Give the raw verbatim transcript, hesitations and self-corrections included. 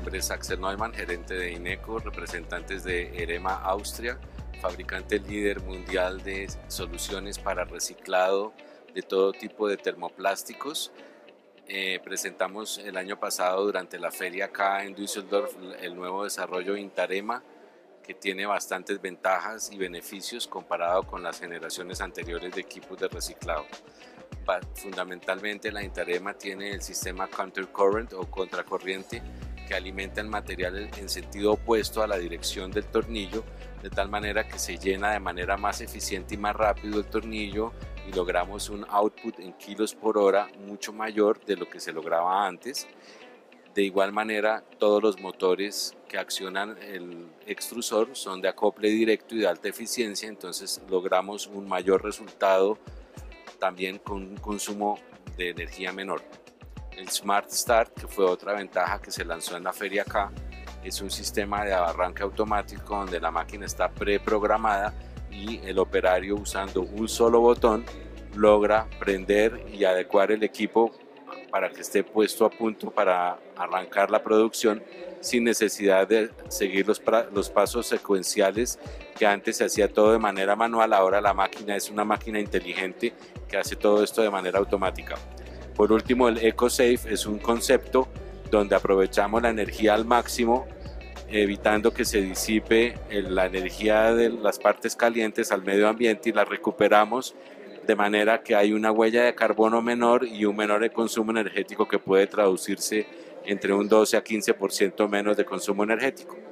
nombre es Axel Neumann, gerente de INECO, representantes de EREMA Austria, fabricante líder mundial de soluciones para reciclado de todo tipo de termoplásticos. Eh, presentamos el año pasado durante la feria acá en Düsseldorf el nuevo desarrollo Intarema, que tiene bastantes ventajas y beneficios comparado con las generaciones anteriores de equipos de reciclado. Fundamentalmente la Intarema tiene el sistema Counter Current o contracorriente, que alimenta el material en sentido opuesto a la dirección del tornillo, de tal manera que se llena de manera más eficiente y más rápido el tornillo y logramos un output en kilos por hora mucho mayor de lo que se lograba antes. De igual manera, todos los motores que accionan el extrusor son de acople directo y de alta eficiencia, entonces logramos un mayor resultado también con un consumo de energía menor. El Smart Start, que fue otra ventaja que se lanzó en la feria acá, es un sistema de arranque automático donde la máquina está preprogramada y el operario, usando un solo botón, logra prender y adecuar el equipo para que esté puesto a punto para arrancar la producción sin necesidad de seguir los, los pasos secuenciales que antes se hacía todo de manera manual. Ahora la máquina es una máquina inteligente que hace todo esto de manera automática. Por último, el EcoSafe es un concepto donde aprovechamos la energía al máximo, evitando que se disipe la energía de las partes calientes al medio ambiente y la recuperamos de manera que hay una huella de carbono menor y un menor consumo energético que puede traducirse entre un doce a quince por ciento menos de consumo energético.